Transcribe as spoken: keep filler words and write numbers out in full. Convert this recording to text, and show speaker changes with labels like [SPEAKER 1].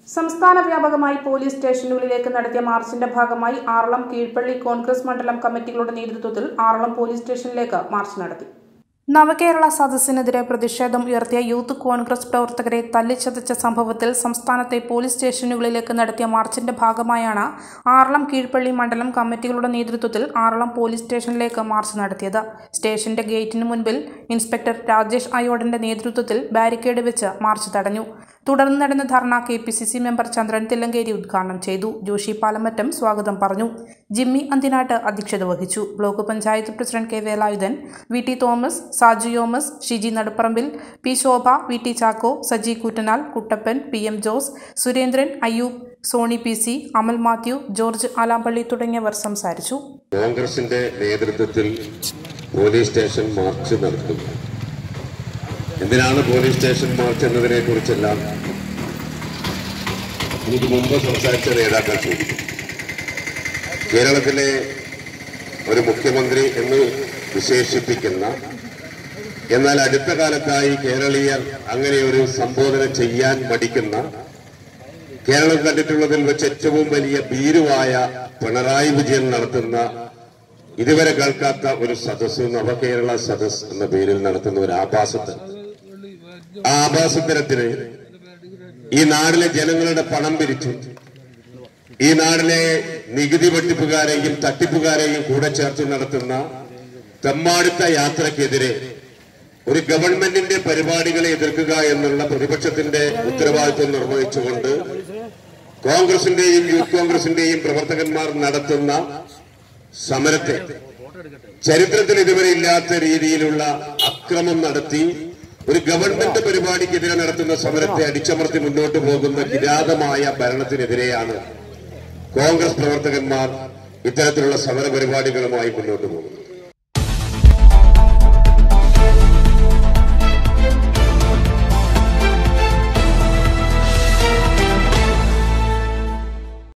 [SPEAKER 1] സംസ്ഥാന വ്യാപകമായി പോലീസ് സ്റ്റേഷനുകളിലേക്ക് നടത്തിയ മാർച്ചിന്റെ ഭാഗമായി ആറളം കീഴ്പള്ളി കോൺഗ്രസ് മണ്ഡലം കമ്മിറ്റികളുടെ നേതൃത്വത്തിൽ ആറളം പോലീസ് സ്റ്റേഷനിലേക്ക് മാർച്ച് നടത്തി. നവകേരള സദസ്സിനെതിരെ പ്രതിഷേധം ഉയർത്തിയ യൂത്ത് കോൺഗ്രസ് പ്രവർത്തകരെ തല്ലിച്ചതച്ച സംഭവത്തിൽ സംസ്ഥാനത്തെ പോലീസ് സ്റ്റേഷനുകളിലേക്ക് നടത്തിയ മാർച്ചിന്റെ ഭാഗമായാണ് ആറളം കീഴ്പള്ളി മണ്ഡലം കമ്മിറ്റികളുടെ നേതൃത്വത്തിൽ ആറളം പോലീസ് സ്റ്റേഷനിലേക്ക് മാർച്ച് നടത്തിയത്. സ്റ്റേഷന്റെ ഗേറ്റിന് മുൻപിൽ ഇൻസ്പെക്ടർ രാജേഷ് അയോഡന്റെ നേതൃത്വത്തിൽ ബാരിക്കേഡ് വെച്ച് മാർച്ച് തടഞ്ഞു. തുടർന്ന് നടന്ന ധർണ K P C C member Chandran Thillankeri ഉദ്ഘാടനം ചെയ്തു. ജോഷി പാലമറ്റം സ്വാഗതം പറഞ്ഞു. ജിമ്മി അന്തിനാട്ട് അധ്യക്ഷത വഹിച്ചു. Block panchayat president K Velayudhan, V T Thomas, Saju Thomas, Shiji Naduparambil, P Shobha, V T Chacko, Saji Koottanal, Kuttappan, P M Jose, Surendran, Ayyoob, Sony P C, Amal Mathew, George Alampally തുടങ്ങിയവർ സംസാരിച്ചു.
[SPEAKER 2] കോൺഗ്രസിന്റെ നേതൃത്വത്തിൽ പോലീസ് സ്റ്റേഷൻ മാർച്ച് നടത്തുന്നു. എന്തിനാണ് പോലീസ് സ്റ്റേഷൻ മാർച്ച് എന്നതിനെ കുറിച്ചെല്ലാം ഇതിനു മുമ്പ് സംസാരിച്ച നേതാക്കൾ ചോദിക്കും. കേരളത്തിലെ ഒരു മുഖ്യമന്ത്രി എന്ന് വിശേഷിപ്പിക്കുന്ന, എന്നാൽ അടുത്ത കാലത്തായി കേരളീയർ അങ്ങനെ ഒരു സംബോധന ചെയ്യാൻ മടിക്കുന്ന, കേരളം കണ്ടിട്ടുള്ളതിൽ വെച്ച് ഏറ്റവും വലിയ ഭീരുവായ പിണറായി വിജയൻ നടത്തുന്ന, ഇതുവരെ കേൾക്കാത്ത ഒരു സദസ്, നവകേരള സദസ് എന്ന പേരിൽ നടത്തുന്ന ഒരു ആഭാസത്തിൽ ആ ആഭാസത്തരത്തിന് ഈ നാടിലെ ജനങ്ങളുടെ പണം പിരിച്ചു ഈ നാടിലെ നികുതി വെട്ടിപ്പുകാരെയും തട്ടിപ്പുകാരെയും കൂടെ ചേർത്ത് നടത്തുന്ന തെമ്മാടുത്ത യാത്രക്കെതിരെ ഒരു ഗവൺമെന്റിന്റെ പരിപാടികളെ എതിർക്കുക എന്നുള്ള പ്രതിപക്ഷത്തിന്റെ ഉത്തരവാദിത്വം നിർവഹിച്ചുകൊണ്ട് കോൺഗ്രസിന്റെയും യൂത്ത് കോൺഗ്രസിന്റെയും പ്രവർത്തകന്മാർ നടത്തുന്ന സമരത്തെ ചരിത്രത്തിൽ ഇതുവരെ ഇല്ലാത്ത രീതിയിലുള്ള അക്രമം നടത്തി ഒരു ഗവൺമെന്റ് പരിപാടിക്കെതിരെ നടത്തുന്ന സമരത്തെ അടിച്ചമർത്തി മുന്നോട്ട് പോകുന്ന കിരാതമായ ഭരണത്തിനെതിരെയാണ് കോൺഗ്രസ് പ്രവർത്തകന്മാർ ഇത്തരത്തിലുള്ള സമര പരിപാടികളുമായി മുന്നോട്ട് പോകുന്നത്.